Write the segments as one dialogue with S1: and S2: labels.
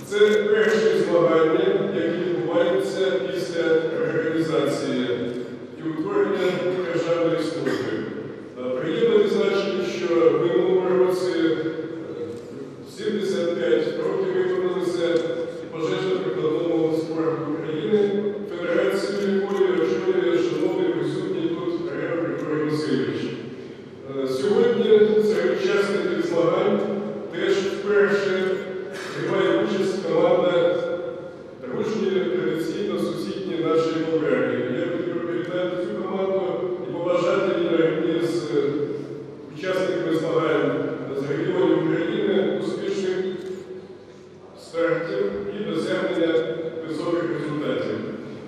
S1: Це перші змагання, які відбуваються після реорганізації і утворення державної служби. Приємно відзначити, що в минулому році 75 років виповнилося пожежно-прикладному спорту України, федерацію якої очолює шановний присутній тут Грег Григорій Васильович. Сьогодні серед учасників змагань теж вперше приймає участь команда дружньої, традиційно сусідні нашої Болгарії. Я хотів привітати цю команду і побажати їй на рівні з учасниками змагань з регіонів України успішних стартів і досягнення високих результатів.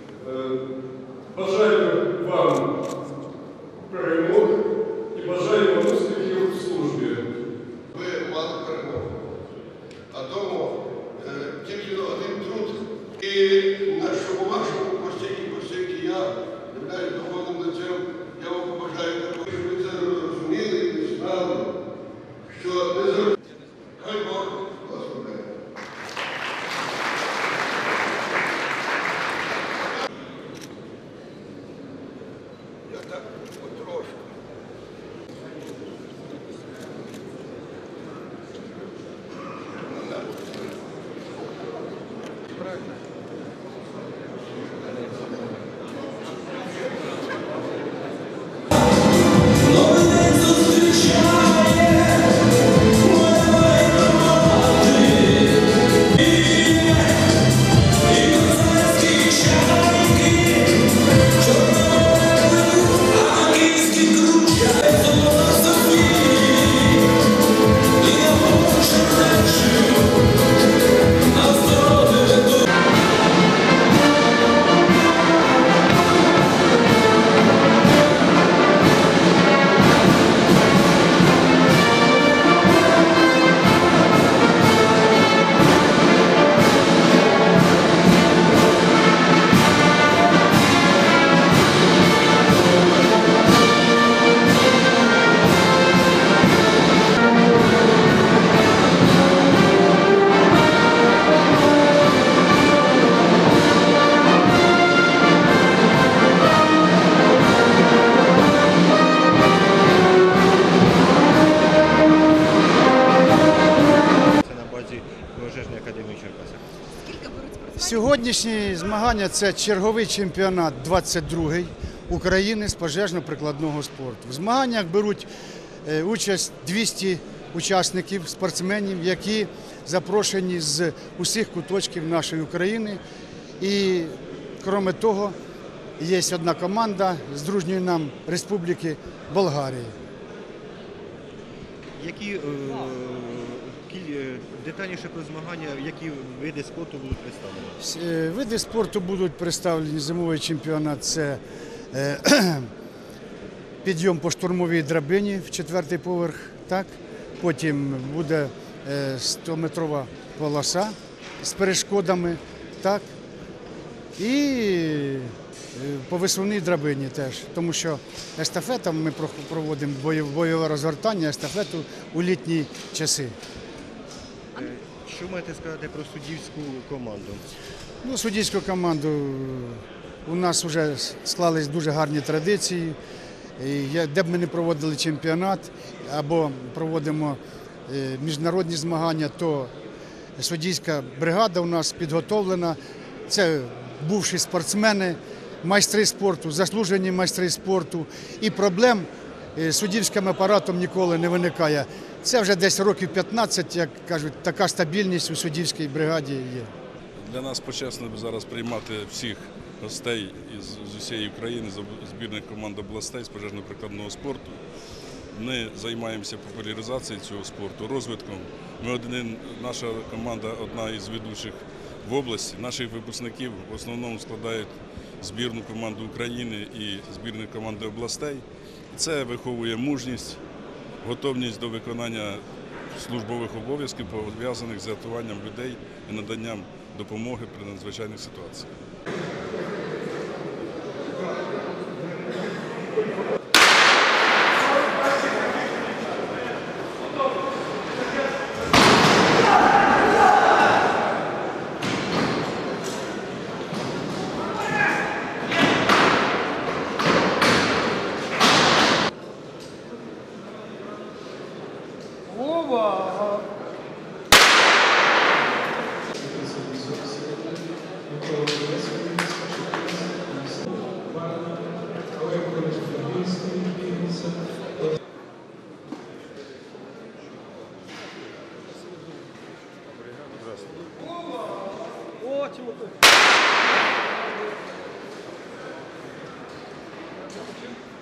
S1: Бажаю вам перемог і бажаю вам успіхів у службі.
S2: Ви мали перемогу, а тому тільки один труд. І по вашому постійки я являюсь духовним лицем, я вам побажаю такого, щоб ви це розуміли і знали, що не завжди. Хай Бог благословляє. Я так потрошку.
S3: Сьогоднішні змагання – це черговий чемпіонат 22-й України з пожежно-прикладного спорту. В змаганнях беруть участь 200 учасників, спортсменів, які запрошені з усіх куточків нашої України. І, крім того, є одна команда з дружньої нам Республіки Болгарії.
S4: Які детальніше про змагання, які види спорту будуть представлені?
S3: Види спорту будуть представлені. Зимовий чемпіонат – це підйом по штурмовій драбині в 4-й поверх, так? Потім буде 100-метрова полоса з перешкодами, так? І по висувній драбині теж, тому що естафета, ми проводимо бойове розгортання, естафету у літні часи.
S4: Що маєте сказати про суддівську команду?
S3: Ну, суддівську команду у нас вже склались дуже гарні традиції. Де б ми не проводили чемпіонат або проводимо міжнародні змагання, то суддівська бригада у нас підготовлена. Це бувші спортсмени, майстри спорту, заслужені майстри спорту. І проблем з суддівським апаратом ніколи не виникає. Це вже десь років 15, як кажуть, така стабільність у суддівській бригаді є.
S5: Для нас почесно зараз приймати всіх гостей з усієї України, збірних команд областей з пожежно-прикладного спорту. Ми займаємося популяризацією цього спорту, розвитком. Наша команда одна із ведучих в області. Наших випускників в основному складають збірну команду України і збірні команди областей. Це виховує мужність, готовність до виконання службових обов'язків, пов'язаних з рятуванням людей і наданням допомоги при надзвичайних ситуаціях.
S6: побачимо тут.